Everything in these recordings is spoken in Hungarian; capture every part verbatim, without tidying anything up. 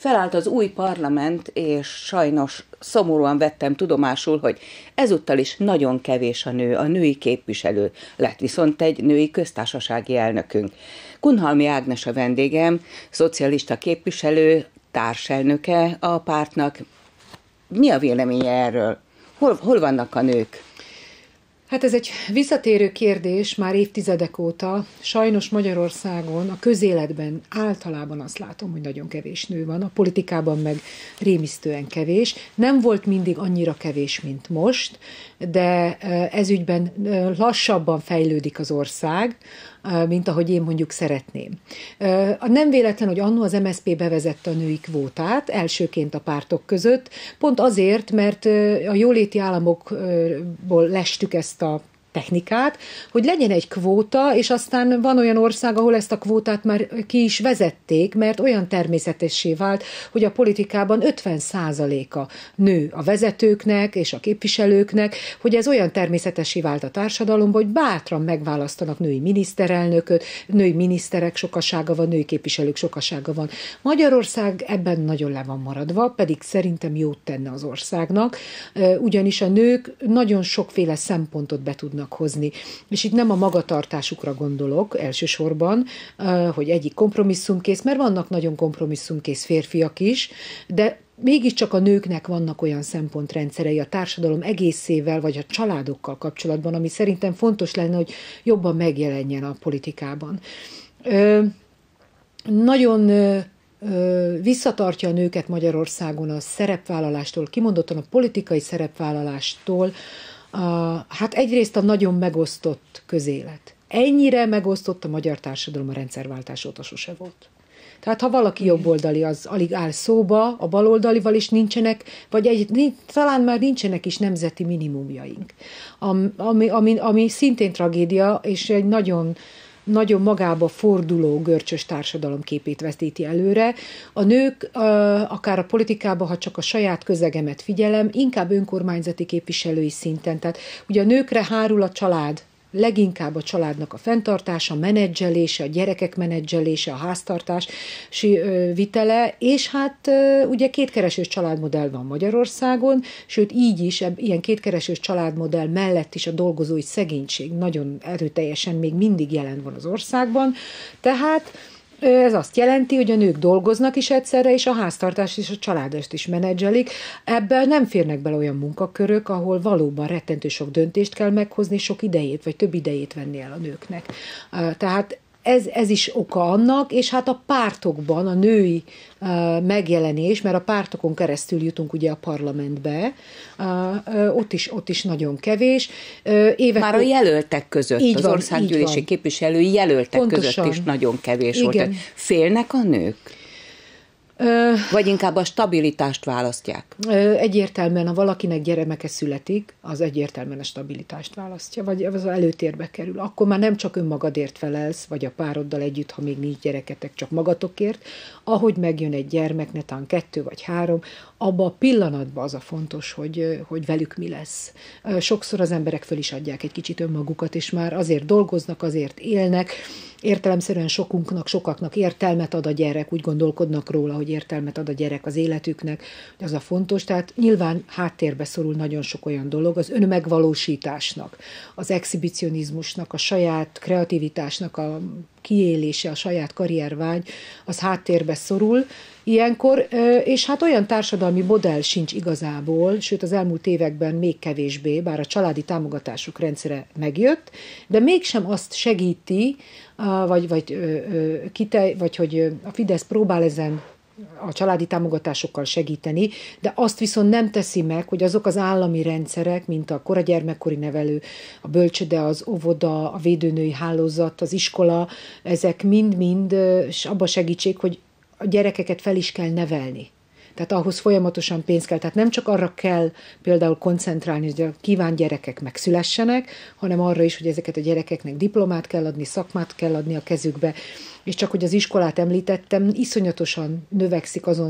felállt az új parlament, és sajnos szomorúan vettem tudomásul, hogy ezúttal is nagyon kevés a nő, a női képviselő. Lett viszont egy női köztársasági elnökünk. Kunhalmi Ágnes a vendégem, szocialista képviselő, társelnöke a pártnak. Mi a véleménye erről? Hol, hol vannak a nők? Hát ez egy visszatérő kérdés már évtizedek óta. Sajnos Magyarországon, a közéletben általában azt látom, hogy nagyon kevés nő van, a politikában meg rémisztően kevés. Nem volt mindig annyira kevés, mint most, de ezügyben lassabban fejlődik az ország, mint ahogy én mondjuk szeretném. Nem véletlen, hogy annó az em es zé pé bevezette a női kvótát, elsőként a pártok között, pont azért, mert a jóléti államokból lestük ezt a technikát, hogy legyen egy kvóta, és aztán van olyan ország, ahol ezt a kvótát már ki is vezették, mert olyan természetessé vált, hogy a politikában ötven százaléka nő a vezetőknek és a képviselőknek, hogy ez olyan természetessé vált a társadalomban, hogy bátran megválasztanak női miniszterelnököt, női miniszterek sokasága van, női képviselők sokasága van. Magyarország ebben nagyon le van maradva, pedig szerintem jót tenne az országnak, ugyanis a nők nagyon sokféle szempontot be tudnak hozni. És itt nem a magatartásukra gondolok elsősorban, hogy egyik kompromisszumkész, mert vannak nagyon kompromisszumkész férfiak is, de mégiscsak a nőknek vannak olyan szempontrendszerei a társadalom egészével, vagy a családokkal kapcsolatban, ami szerintem fontos lenne, hogy jobban megjelenjen a politikában. Ö, nagyon ö, visszatartja a nőket Magyarországon a szerepvállalástól, kimondottan a politikai szerepvállalástól. Uh, hát egyrészt a nagyon megosztott közélet. Ennyire megosztott a magyar társadalom a rendszerváltás óta sose volt. Tehát ha valaki jobboldali, az alig áll szóba, a baloldalival is nincsenek, vagy egy, talán már nincsenek is nemzeti minimumjaink. Ami, ami, ami szintén tragédia, és egy nagyon nagyon magába forduló görcsös társadalomképét veszíti előre. A nők, akár a politikában, ha csak a saját közegemet figyelem, inkább önkormányzati képviselői szinten. Tehát ugye a nőkre hárul a család, leginkább a családnak a fenntartása, a menedzselése, a gyerekek menedzselése, a háztartási vitele, és hát ugye kétkeresős családmodell van Magyarországon, sőt így is, ilyen kétkeresős családmodell mellett is a dolgozói szegénység nagyon erőteljesen még mindig jelen van az országban, tehát ez azt jelenti, hogy a nők dolgoznak is egyszerre, és a háztartást és a családost is menedzselik. Ebben nem férnek bele olyan munkakörök, ahol valóban rettentő sok döntést kell meghozni, sok idejét, vagy több idejét venni el a nőknek. Tehát ez, ez is oka annak, és hát a pártokban a női uh, megjelenés, mert a pártokon keresztül jutunk ugye a parlamentbe, uh, uh, ott, is, ott is nagyon kevés. Uh, évek Már a jelöltek között, így az van, országgyűlési képviselői jelöltek Pontosan. között is nagyon kevés Igen. volt. Félnek a nők? Vagy inkább a stabilitást választják? Egyértelműen, ha valakinek gyermeke születik, az egyértelműen a stabilitást választja, vagy az előtérbe kerül. Akkor már nem csak önmagadért felelsz, vagy a pároddal együtt, ha még nincs gyereketek, csak magatokért. Ahogy megjön egy gyermek, netán kettő vagy három, abban a pillanatban az a fontos, hogy, hogy velük mi lesz. Sokszor az emberek föl is adják egy kicsit önmagukat, és már azért dolgoznak, azért élnek. Értelemszerűen sokunknak, sokaknak értelmet ad a gyerek, úgy gondolkodnak róla, hogy értelmet ad a gyerek az életüknek, hogy az a fontos. Tehát nyilván háttérbe szorul nagyon sok olyan dolog, az önmegvalósításnak, az exhibicionizmusnak, a saját kreativitásnak a kiélése, a saját karriervágy, az háttérbe szorul ilyenkor, és hát olyan társadalmi modell sincs igazából, sőt az elmúlt években még kevésbé, bár a családi támogatások rendszere megjött, de mégsem azt segíti, vagy, vagy, kite, vagy hogy a Fidesz próbál ezen a családi támogatásokkal segíteni, de azt viszont nem teszi meg, hogy azok az állami rendszerek, mint a koragyermekkori nevelő, a bölcsöde, az óvoda, a védőnői hálózat, az iskola, ezek mind-mind abba segítség, hogy a gyerekeket fel is kell nevelni. Tehát ahhoz folyamatosan pénz kell. Tehát nem csak arra kell például koncentrálni, hogy a kívánt gyerekek megszülessenek, hanem arra is, hogy ezeket a gyerekeknek diplomát kell adni, szakmát kell adni a kezükbe. És csak hogy az iskolát említettem, iszonyatosan növekszik azon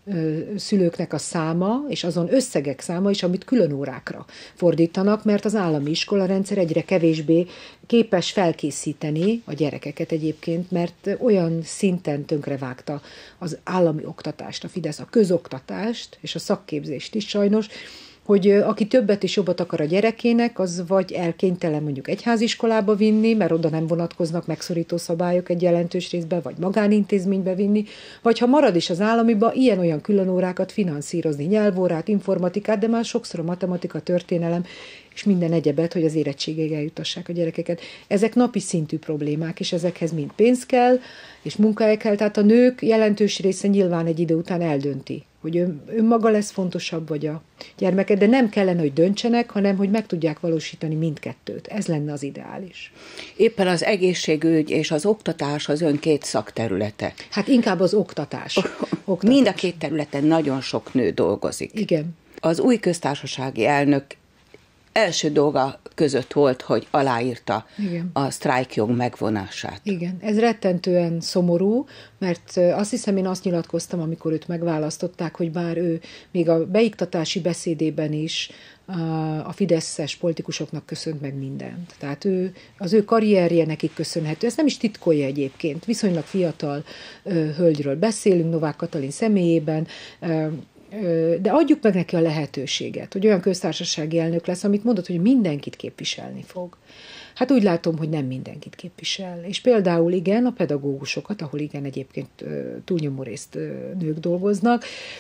szülőknek a száma, és azon összegek száma is, amit külön órákra fordítanak, mert az állami iskolarendszer egyre kevésbé képes felkészíteni a gyerekeket egyébként, mert olyan szinten tönkrevágta az állami oktatást, a Fidesz, a közoktatást és a szakképzést is sajnos, hogy aki többet és jobbat akar a gyerekének, az vagy elkénytelen mondjuk egyháziskolába vinni, mert oda nem vonatkoznak megszorító szabályok egy jelentős részben, vagy magánintézménybe vinni, vagy ha marad is az államiba, ilyen-olyan különórákat finanszírozni, nyelvórát, informatikát, de már sokszor a matematika, történelem, és minden egyebet, hogy az érettségig eljutassák a gyerekeket. Ezek napi szintű problémák, és ezekhez mind pénz kell, és munkahely kell, tehát a nők jelentős része nyilván egy idő után eldönti, hogy ön, önmaga lesz fontosabb, vagy a gyermeket, de nem kellene, hogy döntsenek, hanem hogy meg tudják valósítani mindkettőt. Ez lenne az ideális. Éppen az egészségügy és az oktatás az ön két szakterülete. Hát inkább az oktatás. oktatás. Mind a két területen nagyon sok nő dolgozik. Igen. Az új köztársasági elnök első dolga között volt, hogy aláírta Igen. a sztrájkjog megvonását. Igen, ez rettentően szomorú, mert azt hiszem, én azt nyilatkoztam, amikor őt megválasztották, hogy bár ő még a beiktatási beszédében is a fideszes politikusoknak köszönt meg mindent. Tehát ő, az ő karrierje nekik köszönhető. Ezt nem is titkolja egyébként. Viszonylag fiatal hölgyről beszélünk, Novák Katalin személyében, de adjuk meg neki a lehetőséget, hogy olyan köztársasági elnök lesz, amit mondott, hogy mindenkit képviselni fog. Hát úgy látom, hogy nem mindenkit képvisel. És például igen, a pedagógusokat, ahol igen egyébként túlnyomó részt nők dolgoznak,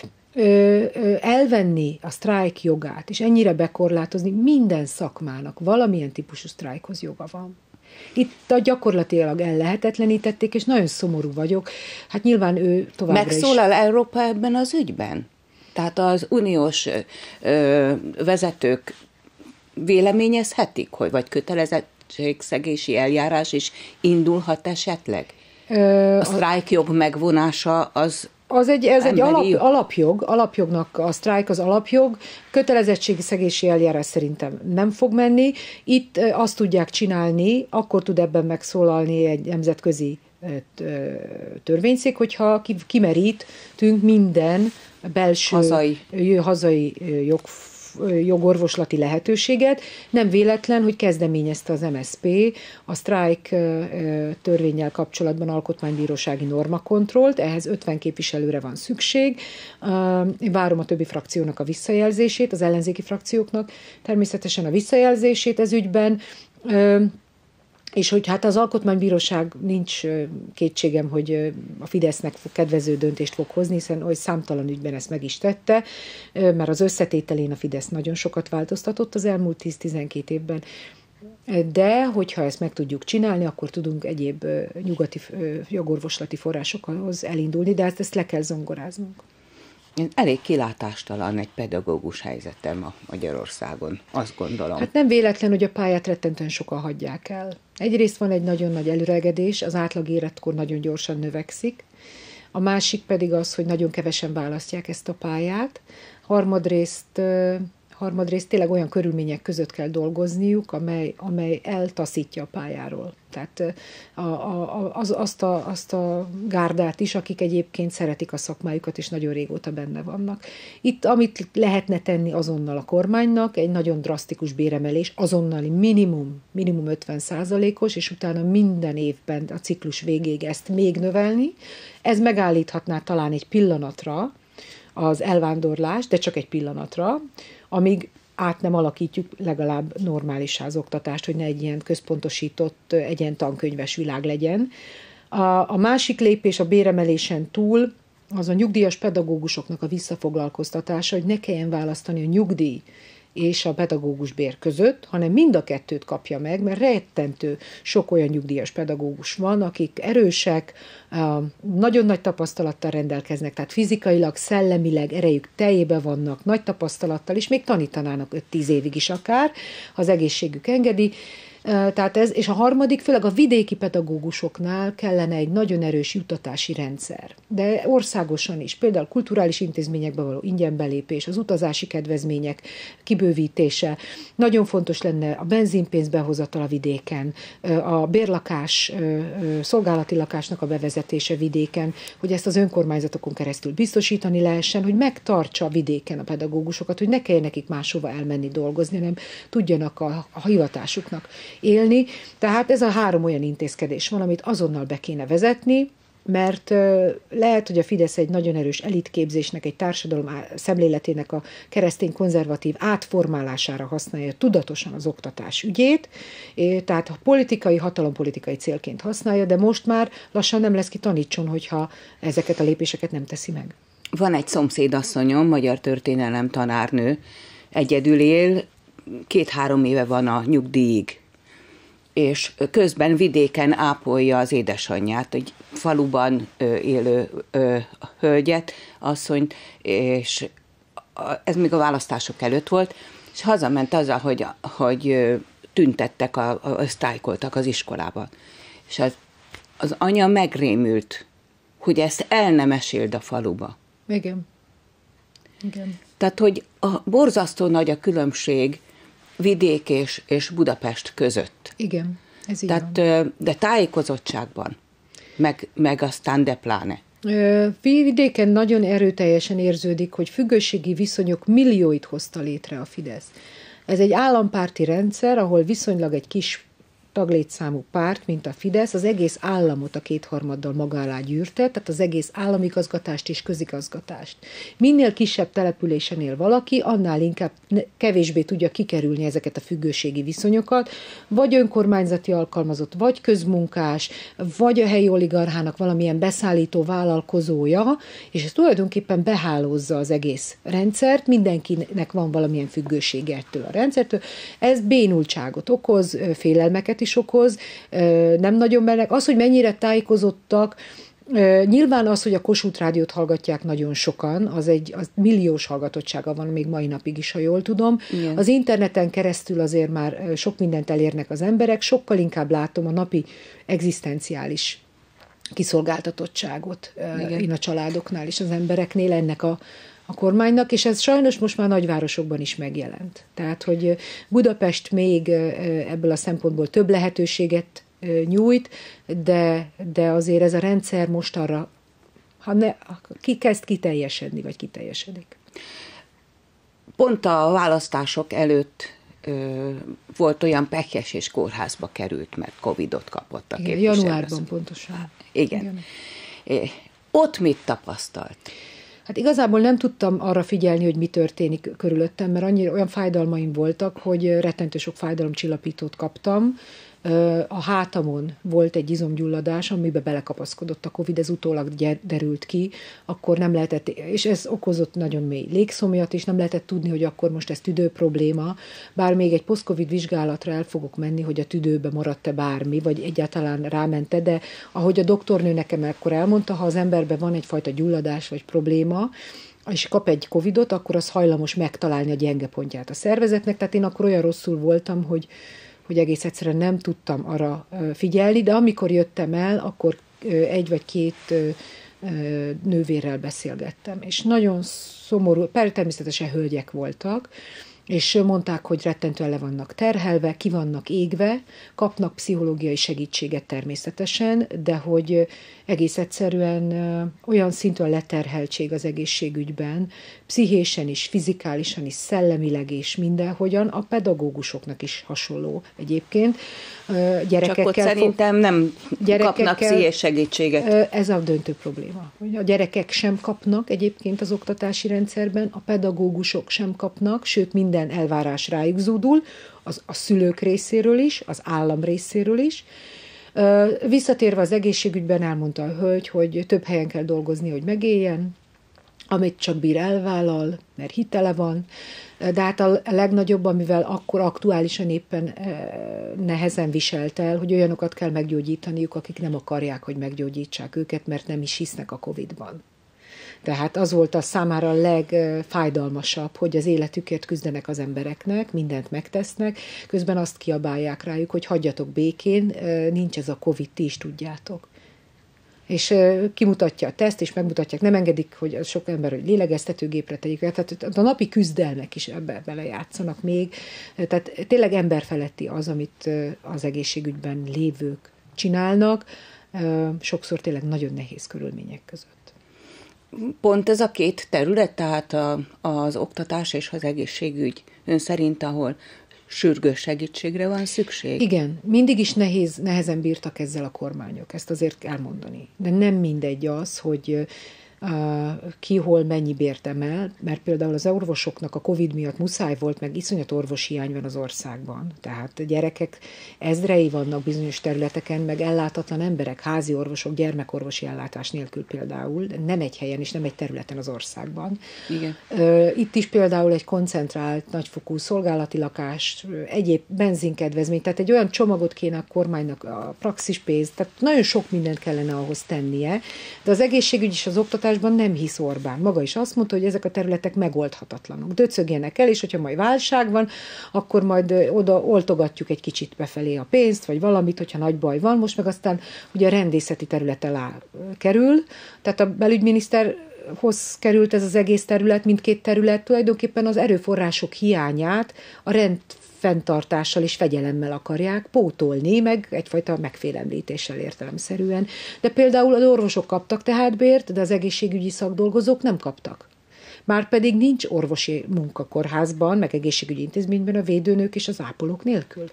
elvenni a sztrájk jogát, és ennyire bekorlátozni, minden szakmának valamilyen típusú sztrájkhoz joga van. Itt a gyakorlatilag ellehetetlenítették, és nagyon szomorú vagyok. Hát nyilván ő továbbra is... Megszólal Európa ebben az ügyben? Tehát az uniós ö, vezetők véleményezhetik, hogy vagy kötelezettségszegési eljárás is indulhat esetleg? Ö, a sztrájkjog megvonása az Az egy, ez egy alap, alapjog, alapjognak a sztrájk az alapjog, kötelezettségszegési eljárás szerintem nem fog menni. Itt azt tudják csinálni, akkor tud ebben megszólalni egy nemzetközi törvényszék, hogyha kimerítünk minden belső hazai, hazai jog, jogorvoslati lehetőséget. Nem véletlen, hogy kezdeményezte az em es zé pé a sztrájk törvénnyel kapcsolatban alkotmánybírósági normakontrollt, ehhez ötven képviselőre van szükség. Én várom a többi frakciónak a visszajelzését, az ellenzéki frakcióknak természetesen a visszajelzését ez ügyben, és hogy hát az alkotmánybíróság nincs kétségem, hogy a Fidesznek kedvező döntést fog hozni, hiszen oly számtalan ügyben ezt meg is tette, mert az összetételén a Fidesz nagyon sokat változtatott az elmúlt tíz-tizenkét évben. De hogyha ezt meg tudjuk csinálni, akkor tudunk egyéb nyugati jogorvoslati forrásokhoz elindulni, de ezt, ezt le kell zongoráznunk. Elég kilátástalan egy pedagógus helyzetem a Magyarországon, azt gondolom. Hát nem véletlen, hogy a pályát rettentően sokan hagyják el. Egyrészt van egy nagyon nagy előregedés, az átlag életkor nagyon gyorsan növekszik, a másik pedig az, hogy nagyon kevesen választják ezt a pályát, harmadrészt, harmadrészt tényleg olyan körülmények között kell dolgozniuk, amely, amely eltaszítja a pályáról. Tehát a, a, az, azt, a, azt a gárdát is, akik egyébként szeretik a szakmájukat, és nagyon régóta benne vannak. Itt, amit lehetne tenni azonnal a kormánynak, egy nagyon drasztikus béremelés, azonnali minimum, minimum ötven százalékos, és utána minden évben a ciklus végéig ezt még növelni. Ez megállíthatná talán egy pillanatra az elvándorlást, de csak egy pillanatra, amíg át nem alakítjuk legalább normális az oktatást, hogy ne egy ilyen központosított, egy ilyen tankönyves világ legyen. A, a másik lépés a béremelésen túl az a nyugdíjas pedagógusoknak a visszafoglalkoztatása, hogy ne kelljen választani a nyugdíj és a pedagógus bér között, hanem mind a kettőt kapja meg, mert rettentő sok olyan nyugdíjas pedagógus van, akik erősek, nagyon nagy tapasztalattal rendelkeznek, tehát fizikailag, szellemileg erejük teljében vannak, nagy tapasztalattal, és még tanítanának öt-tíz évig is akár, ha az egészségük engedi, Tehát ez, és a harmadik, főleg a vidéki pedagógusoknál kellene egy nagyon erős juttatási rendszer. De országosan is, például kulturális intézményekbe való ingyen belépés, az utazási kedvezmények kibővítése. Nagyon fontos lenne a benzinpénz behozatal a vidéken, a bérlakás, szolgálati lakásnak a bevezetése vidéken, hogy ezt az önkormányzatokon keresztül biztosítani lehessen, hogy megtartsa a vidéken a pedagógusokat, hogy ne kelljen nekik máshova elmenni dolgozni, hanem tudjanak a, a hivatásuknak élni. Tehát ez a három olyan intézkedés van, amit azonnal be kéne vezetni, mert lehet, hogy a Fidesz egy nagyon erős elitképzésnek, egy társadalom szemléletének a keresztény konzervatív átformálására használja tudatosan az oktatás ügyét, tehát a politikai, hatalompolitikai célként használja, de most már lassan nem lesz ki tanítson, hogyha ezeket a lépéseket nem teszi meg. Van egy szomszédasszonyom, magyar történelem tanárnő, egyedül él, két-három éve van a nyugdíjig, és közben vidéken ápolja az édesanyját, egy faluban élő hölgyet, asszonyt, és ez még a választások előtt volt, és hazament azzal, hogy, hogy tüntettek, a, a, sztrájkoltak az iskolában. És az, az anya megrémült, hogy ezt el nem meséld a faluba. Igen. Igen. Tehát, hogy a borzasztó nagy a különbség vidék és, és Budapest között. Igen, ez így Tehát, van. De tájékozottságban, meg, meg aztán de pláne. Vidéken nagyon erőteljesen érződik, hogy függőségi viszonyok millióit hozta létre a Fidesz. Ez egy állampárti rendszer, ahol viszonylag egy kis taglétszámú párt, mint a Fidesz, az egész államot a kétharmaddal maga alá gyűrte, tehát az egész államigazgatást és közigazgatást. Minél kisebb településen él valaki, annál inkább kevésbé tudja kikerülni ezeket a függőségi viszonyokat, vagy önkormányzati alkalmazott, vagy közmunkás, vagy a helyi oligarchának valamilyen beszállító vállalkozója, és ez tulajdonképpen behálózza az egész rendszert, mindenkinek van valamilyen függősége ettől a rendszertől. Ez bénultságot okoz, félelmeket is okoz, nem nagyon mernek. Az, hogy mennyire tájékozottak, nyilván az, hogy a Kossuth Rádiót hallgatják nagyon sokan, az egy az milliós hallgatottsága van még mai napig is, ha jól tudom. Igen. Az interneten keresztül azért már sok mindent elérnek az emberek, sokkal inkább látom a napi egzisztenciális kiszolgáltatottságot. Igen. Én a családoknál és az embereknél ennek a a kormánynak, és ez sajnos most már nagyvárosokban is megjelent. Tehát, hogy Budapest még ebből a szempontból több lehetőséget nyújt, de, de azért ez a rendszer most arra, ha ne, ki kezd kiteljesedni, vagy kiteljesedik. Pont a választások előtt ö, volt olyan pekhes és kórházba került, mert Covidot kapott a képviselő. Januárban pontosan. Igen. Igen. É, ott mit tapasztalt? Hát igazából nem tudtam arra figyelni, hogy mi történik körülöttem, mert annyira olyan fájdalmaim voltak, hogy rettentő sok fájdalomcsillapítót kaptam. A hátamon volt egy izomgyulladás, amiben belekapaszkodott a Covid, ez utólag derült ki, akkor nem lehetett, és ez okozott nagyon mély légszomjat, és nem lehetett tudni, hogy akkor most ez tüdő probléma, bár még egy post-Covid vizsgálatra el fogok menni, hogy a tüdőbe maradt-e bármi, vagy egyáltalán rámente, de ahogy a doktornő nekem akkor elmondta, ha az emberben van egyfajta gyulladás vagy probléma, és kap egy Covidot, akkor az hajlamos megtalálni a gyenge pontját a szervezetnek, tehát én akkor olyan rosszul voltam, hogy hogy egész egyszerűen nem tudtam arra figyelni, de amikor jöttem el, akkor egy vagy két nővérrel beszélgettem, és nagyon szomorú, természetesen hölgyek voltak, és mondták, hogy rettentően le vannak terhelve, ki vannak égve, kapnak pszichológiai segítséget természetesen, de hogy egész egyszerűen olyan szintű a leterheltség az egészségügyben, pszichésen is, fizikálisan is, szellemileg és mindenhogyan, a pedagógusoknak is hasonló egyébként. Gyerekekkel Csak ott szerintem nem kapnak pszichés segítséget. Ez a döntő probléma. A gyerekek sem kapnak egyébként az oktatási rendszerben, a pedagógusok sem kapnak, sőt minden elvárás rájuk zúdul, az, a szülők részéről is, az állam részéről is. Visszatérve az egészségügyben elmondta a hölgy, hogy több helyen kell dolgozni, hogy megéljen, amit csak bír elvállal, mert hitele van, de hát a legnagyobb, amivel akkor aktuálisan éppen nehezen viselt el, hogy olyanokat kell meggyógyítaniuk, akik nem akarják, hogy meggyógyítsák őket, mert nem is hisznek a Covidban. Tehát az volt a számára a legfájdalmasabb, hogy az életükért küzdenek az embereknek, mindent megtesznek, közben azt kiabálják rájuk, hogy hagyjatok békén, nincs ez a Covid, ti is tudjátok. És kimutatja a teszt, és megmutatják, nem engedik, hogy sok ember, hogy lélegeztetőgépre tegyük. Tehát a napi küzdelmek is ebbe belejátszanak még. Tehát tényleg emberfeletti az, amit az egészségügyben lévők csinálnak, sokszor tényleg nagyon nehéz körülmények között. Pont ez a két terület, tehát a, az oktatás és az egészségügy ön szerint, ahol sürgős segítségre van szükség? Igen, mindig is nehéz, nehezen bírtak ezzel a kormányok, ezt azért kell mondani. De nem mindegy az, hogy uh, ki hol mennyi bért emel, mert például az orvosoknak a Covid miatt muszáj volt, meg iszonyat orvoshiány van az országban. Tehát gyerekek ezrei vannak bizonyos területeken, meg ellátatlan emberek, házi orvosok, gyermekorvosi ellátás nélkül például, nem egy helyen és nem egy területen az országban. Igen. Uh, itt is például egy koncentrált, nagyfokú szolgálati lakás, egyéb benzinkedvezmény, tehát egy olyan csomagot kéne a kormánynak, a praxispénz, tehát nagyon sok mindent kellene ahhoz tennie, de az egészségügy és az oktatásban nem hisz Orbán. Maga is azt mondta, hogy ezek a területek megoldhatatlanok. Döcögjenek el, és hogyha majd válság van, akkor majd oda oltogatjuk egy kicsit befelé a pénzt, vagy valamit, hogyha nagy baj van. Most meg aztán ugye a rendészeti terület alá kerül, tehát a belügyminiszter hoz került ez az egész terület, mindkét terület, tulajdonképpen az erőforrások hiányát a rendfenntartással és fegyelemmel akarják pótolni, meg egyfajta megfélemlítéssel értelemszerűen. De például az orvosok kaptak tehát bért, de az egészségügyi szakdolgozók nem kaptak. Márpedig nincs orvosi munka kórházban, meg egészségügyi intézményben a védőnők és az ápolók nélkül.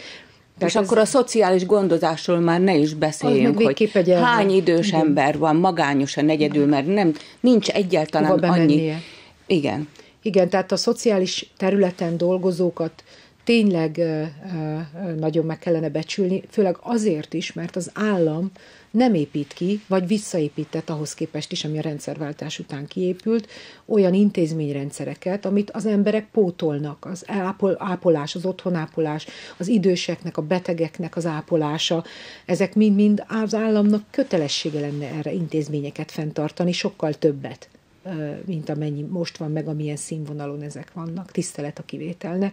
És akkor a szociális gondozásról már ne is beszéljünk, hogy hány idős igen. ember van magányosan egyedül, mert nem, nincs egyáltalán annyi. Igen. Igen, tehát a szociális területen dolgozókat tényleg nagyon meg kellene becsülni, főleg azért is, mert az állam nem épít ki, vagy visszaépített ahhoz képest is, ami a rendszerváltás után kiépült, olyan intézményrendszereket, amit az emberek pótolnak, az ápol, ápolás, az otthonápolás, az időseknek, a betegeknek az ápolása, ezek mind-mind az államnak kötelessége lenne erre intézményeket fenntartani, sokkal többet, mint amennyi most van, meg amilyen színvonalon ezek vannak, tisztelet a kivételnek.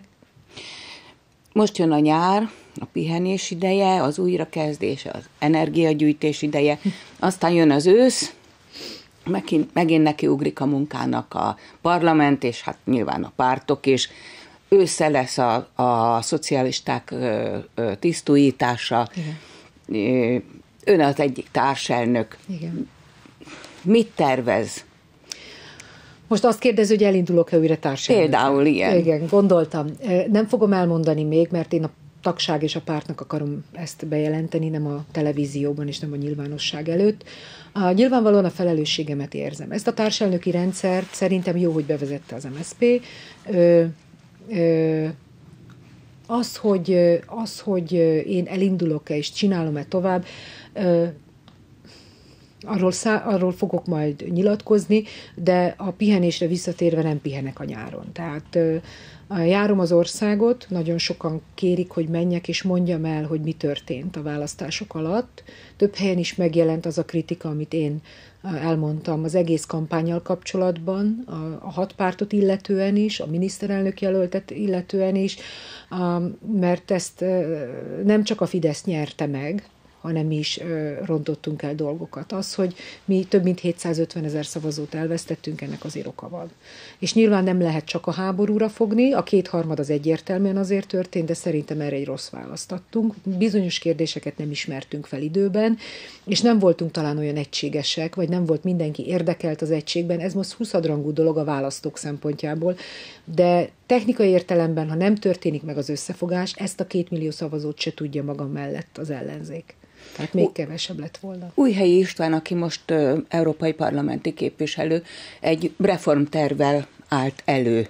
Most jön a nyár, a pihenés ideje, az újrakezdés, az energiagyűjtés ideje, aztán jön az ősz, megint, megint nekiugrik a munkának a parlament, és hát nyilván a pártok is. Ősszel lesz a, a szocialisták ö, ö, tisztújítása. Igen. Ön az egyik társelnök. Igen. Mit tervez? Most azt kérdező, hogy elindulok-e újra társadalmi. Például ilyen. Igen, gondoltam. Nem fogom elmondani még, mert én a tagság és a pártnak akarom ezt bejelenteni, nem a televízióban és nem a nyilvánosság előtt. A, nyilvánvalóan a felelősségemet érzem. Ezt a társelnöki rendszert szerintem jó, hogy bevezette az em es zé pé. Ö, ö, az, hogy, az, hogy én elindulok-e és csinálom-e tovább, ö, Arról, szá, arról fogok majd nyilatkozni, de a pihenésre visszatérve nem pihenek a nyáron. Tehát ö, járom az országot, nagyon sokan kérik, hogy menjek és mondjam el, hogy mi történt a választások alatt. Több helyen is megjelent az a kritika, amit én elmondtam az egész kampánnyal kapcsolatban, a, a hat pártot illetően is, a miniszterelnök jelöltet illetően is, a, mert ezt nem csak a Fidesz nyerte meg, hanem mi is ö, rontottunk el dolgokat. Az, hogy mi több mint hétszázötven ezer szavazót elvesztettünk, ennek azért oka van. És nyilván nem lehet csak a háborúra fogni, a kétharmad az egyértelműen azért történt, de szerintem erre egy rossz választ adtunk. Bizonyos kérdéseket nem ismertünk fel időben, és nem voltunk talán olyan egységesek, vagy nem volt mindenki érdekelt az egységben. Ez most huszadrangú dolog a választók szempontjából, de technikai értelemben, ha nem történik meg az összefogás, ezt a két millió szavazót se tudja maga mellett az ellenzék. Tehát még kevesebb lett volna. Újhelyi István, aki most ö, európai parlamenti képviselő, egy reformtervvel állt elő.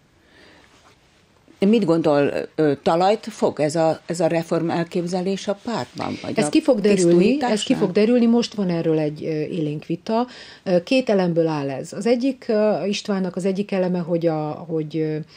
Mit gondol, ö, talajt fog ez a, ez a reform elképzelés a pártban? Vagy ez a ki fog derülni, ez ki fog derülni, most van erről egy élénk vita. Két elemből áll ez. Az egyik Istvánnak az egyik eleme, hogy, a, hogy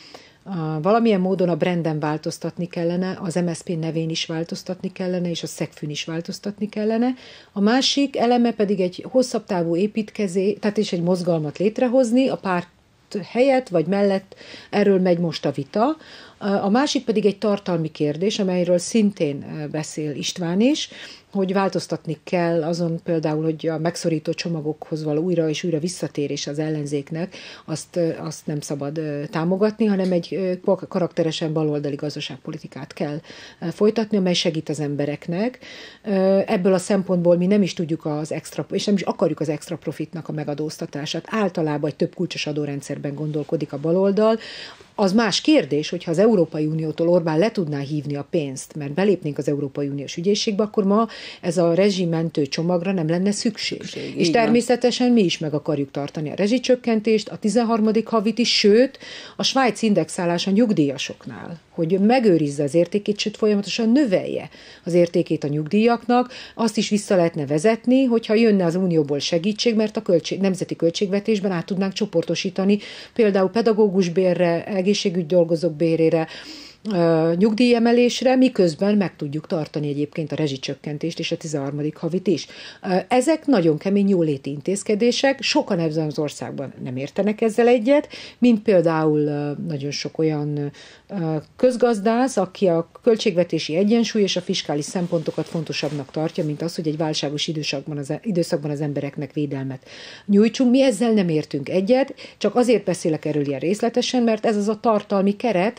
Valamilyen módon a branden változtatni kellene, az em es zé pé nevén is változtatni kellene, és a szegfűn is változtatni kellene. A másik eleme pedig egy hosszabb távú építkezés, tehát is egy mozgalmat létrehozni, a párt helyett vagy mellett, erről megy most a vita. A másik pedig egy tartalmi kérdés, amelyről szintén beszél István is, hogy változtatni kell azon például, hogy a megszorító csomagokhoz való újra és újra visszatérés az ellenzéknek, azt, azt nem szabad támogatni, hanem egy karakteresen baloldali gazdaságpolitikát kell folytatni, amely segít az embereknek. Ebből a szempontból mi nem is tudjuk az extra, és nem is akarjuk az extra profitnak a megadóztatását. Általában egy több kulcsos adórendszerben gondolkodik a baloldal. Az más kérdés, hogyha az Európai Uniótól Orbán le tudná hívni a pénzt, mert belépnénk az Európai Uniós ügyészségbe, akkor ma ez a rezsimentő csomagra nem lenne szükség. szükség és természetesen mi is meg akarjuk tartani a rezsicsökkentést, a tizenharmadik havit is, sőt, a Svájc indexálás a nyugdíjasoknál, hogy megőrizze az értékét, sőt folyamatosan növelje az értékét a nyugdíjaknak, azt is vissza lehetne vezetni, hogyha jönne az Unióból segítség, mert a költség, nemzeti költségvetésben át tudnánk csoportosítani, például pedagógusbérre, egészségügy dolgozók bérére, nyugdíjemelésre, miközben meg tudjuk tartani egyébként a rezsicsökkentést és a tizenharmadik havit is. Ezek nagyon kemény jóléti intézkedések, sokan ebben az országban nem értenek ezzel egyet, mint például nagyon sok olyan közgazdász, aki a költségvetési egyensúly és a fiskális szempontokat fontosabbnak tartja, mint az, hogy egy válságos időszakban az, időszakban az embereknek védelmet nyújtsunk. Mi ezzel nem értünk egyet, csak azért beszélek erről ilyen részletesen, mert ez az a tartalmi keret,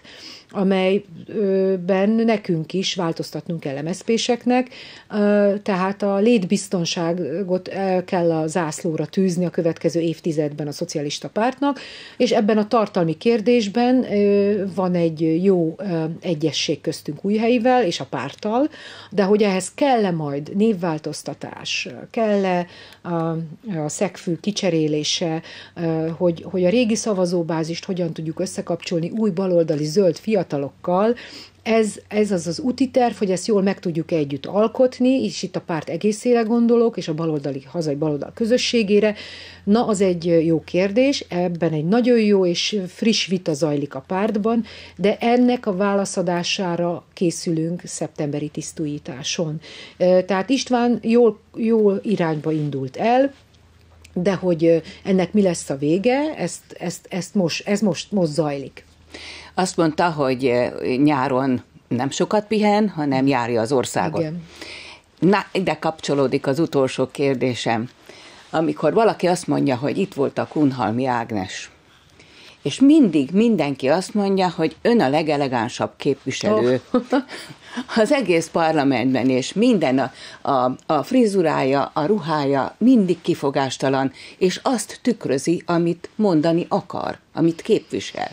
amelyben nekünk is változtatnunk kell em es zé péseknek, tehát a létbiztonságot kell a zászlóra tűzni a következő évtizedben a szocialista pártnak, és ebben a tartalmi kérdésben van egy jó egyesség köztünk Újhelyivel és a párttal, de hogy ehhez kell-e majd névváltoztatás, kell-e a, a szegfű kicserélése, hogy, hogy a régi szavazóbázist hogyan tudjuk összekapcsolni új baloldali zöld fiatalokkal, Ez, ez az az úti terv, hogy ezt jól meg tudjuk együtt alkotni, és itt a párt egészére gondolok, és a baloldali, hazai baloldal közösségére. Na, az egy jó kérdés, ebben egy nagyon jó és friss vita zajlik a pártban, de ennek a válaszadására készülünk szeptemberi tisztújításon. Tehát István jól, jól irányba indult el, de hogy ennek mi lesz a vége, ezt, ezt, ezt most, ez most, most zajlik. Azt mondta, hogy nyáron nem sokat pihen, hanem járja az országot. Igen. Na, ide kapcsolódik az utolsó kérdésem. Amikor valaki azt mondja, hogy itt volt a Kunhalmi Ágnes, és mindig mindenki azt mondja, hogy ön a legelegánsabb képviselő oh. az egész parlamentben, és minden a, a, a frizurája, a ruhája mindig kifogástalan, és azt tükrözi, amit mondani akar, amit képvisel.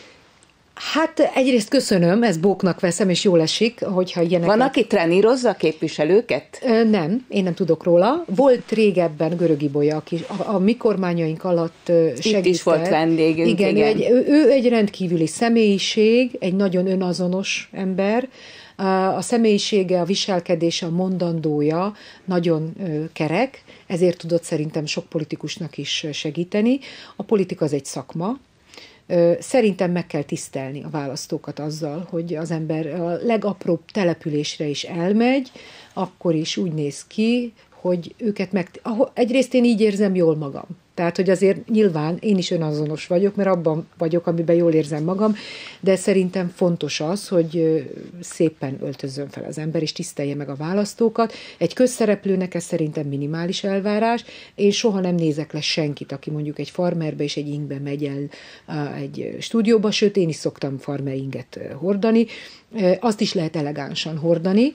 Hát egyrészt köszönöm, ezt bóknak veszem, és jól esik, hogyha ilyeneket... Van, aki trenírozza a képviselőket? Nem, én nem tudok róla. Volt régebben Görög Ibolya, aki a, a mi kormányaink alatt segített. Itt is volt vendégünk. Igen, igen. Ő, egy, ő, ő egy rendkívüli személyiség, egy nagyon önazonos ember. A személyisége, a viselkedése, a mondandója nagyon kerek, ezért tudott szerintem sok politikusnak is segíteni. A politika az egy szakma. Szerintem meg kell tisztelni a választókat azzal, hogy az ember a legapróbb településre is elmegy, akkor is úgy néz ki, hogy őket meg... Egyrészt én így érzem jól magam. Tehát, hogy azért nyilván én is önazonos vagyok, mert abban vagyok, amiben jól érzem magam, de szerintem fontos az, hogy szépen öltözzön fel az ember, és tisztelje meg a választókat. Egy közszereplőnek ez szerintem minimális elvárás. Én soha nem nézek le senkit, aki mondjuk egy farmerbe és egy ingbe megy el egy stúdióba, sőt, én is szoktam farmer inget hordani. Azt is lehet elegánsan hordani.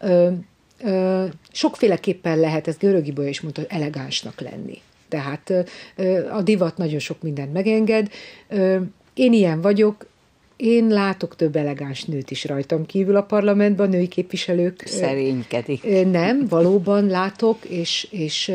Sokféleképpen lehet, ez Görög Ibolya is mondta, elegánsnak lenni. Tehát a divat nagyon sok mindent megenged. Én ilyen vagyok, én látok több elegáns nőt is rajtam kívül a parlamentben, női képviselők. Szerénykedik. Nem, valóban látok, és, és,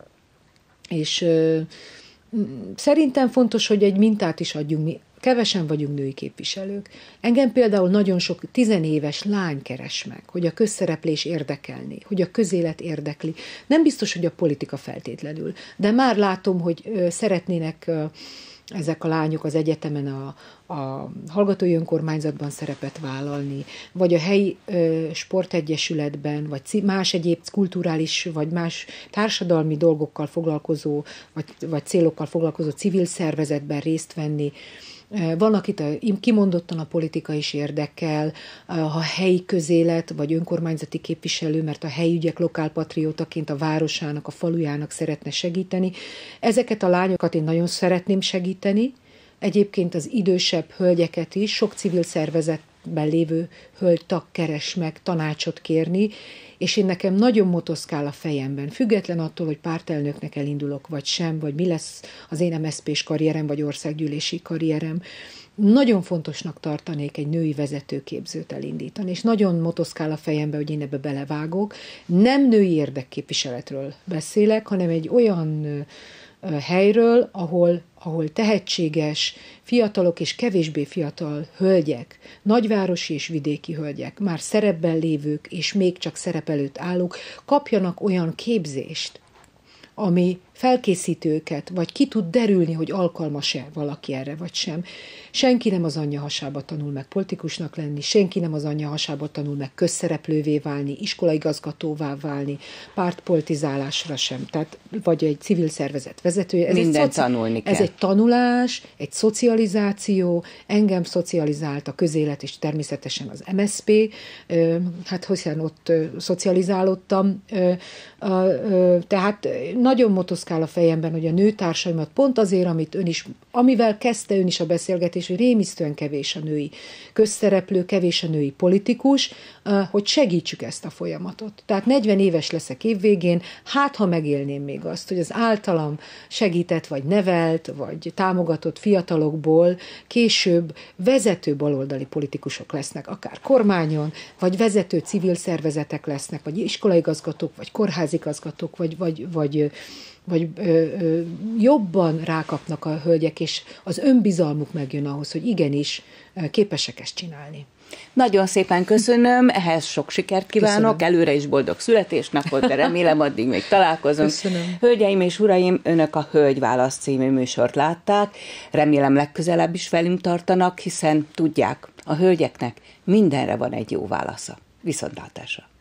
és, és szerintem fontos, hogy egy mintát is adjunk mi. Kevesen vagyunk női képviselők. Engem például nagyon sok tizenéves lány keres meg, hogy a közszereplés érdekelni, hogy a közélet érdekli. Nem biztos, hogy a politika feltétlenül, de már látom, hogy szeretnének ezek a lányok az egyetemen a, a hallgatói önkormányzatban szerepet vállalni, vagy a helyi ö, sportegyesületben, vagy más egyéb kulturális, vagy más társadalmi dolgokkal foglalkozó, vagy, vagy célokkal foglalkozó civil szervezetben részt venni. Van, akit a, kimondottan a politika is érdekel, ha helyi közélet, vagy önkormányzati képviselő, mert a helyi ügyek lokálpatriótaként a városának, a falujának szeretne segíteni. Ezeket a lányokat én nagyon szeretném segíteni. Egyébként az idősebb hölgyeket is, sok civil szervezetben lévő hölgytag keres meg tanácsot kérni, és én nekem nagyon motoszkál a fejemben, független attól, hogy pártelnöknek elindulok, vagy sem, vagy mi lesz az én em es zé pés karrierem, vagy országgyűlési karrierem. Nagyon fontosnak tartanék egy női vezetőképzőt elindítani, és nagyon motoszkál a fejembe, hogy én ebbe belevágok. Nem női érdekképviseletről beszélek, hanem egy olyan helyről, ahol, ahol tehetséges, fiatalok és kevésbé fiatal hölgyek, nagyvárosi és vidéki hölgyek, már szerepben lévők és még csak szerep előtt állók kapjanak olyan képzést, ami felkészít őket, vagy ki tud derülni, hogy alkalmas-e valaki erre, vagy sem. Senki nem az anyja hasába tanul meg politikusnak lenni, senki nem az anyja hasába tanul meg közszereplővé válni, iskolai-igazgatóvá válni, pártpolitizálásra sem, tehát, vagy egy civil szervezet vezetője. Ez Minden egy szoci... tanulni kell. Ez egy tanulás, egy szocializáció, engem szocializált a közélet, és természetesen az em es zé pé, hát hiszen ott szocializálódtam, tehát nagyon motoszkál a fejemben, hogy a nőtársaimat pont azért, amit ön is, amivel kezdte ön is a beszélgetés, hogy rémisztően kevés a női közszereplő, kevés a női politikus, hogy segítsük ezt a folyamatot. Tehát negyven éves leszek évvégén, hát ha megélném még azt, hogy az általam segített, vagy nevelt, vagy támogatott fiatalokból később vezető baloldali politikusok lesznek, akár kormányon, vagy vezető civil szervezetek lesznek, vagy iskolaigazgatók, vagy kórházigazgatók, vagy, vagy, vagy vagy ö, ö, jobban rákapnak a hölgyek, és az önbizalmuk megjön ahhoz, hogy igenis képesek ezt csinálni. Nagyon szépen köszönöm, ehhez sok sikert kívánok, köszönöm. Előre is boldog születésnapot, de remélem addig még találkozunk. Köszönöm. Hölgyeim és uraim, önök a Hölgyválasz című műsort látták, remélem legközelebb is velünk tartanak, hiszen tudják, a hölgyeknek mindenre van egy jó válasza. Viszontlátásra!